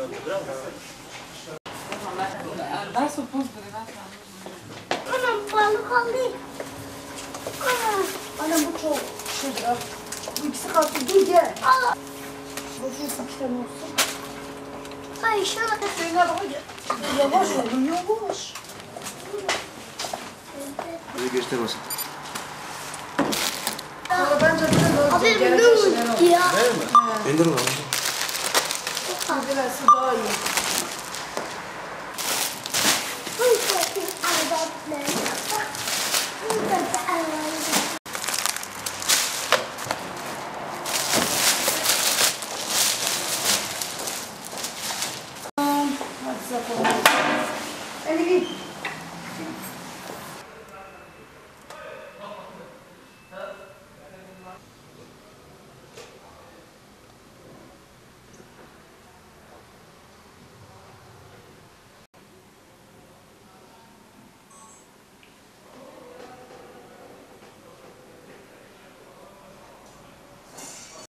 Nasıl poz böyle? Anam balık aldı. Anam bu çok şurada. Bu ikisi kalktı. Dur gel. Boşuyorsun iki tane olsun. Ay şöyle. Zeynep hadi. Yavaş olun yavaş. Hadi göstermesin. Sonra bence bir de Abi böyle ne gelecek şeyler oldu oldu. ya? İndir lan. Böylesi daha iyi.